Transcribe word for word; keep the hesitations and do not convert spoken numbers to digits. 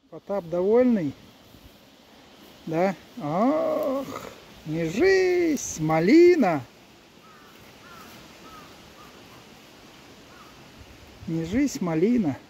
Потап довольный? Да? Ох, не жизнь, малина. Не жизнь, малина.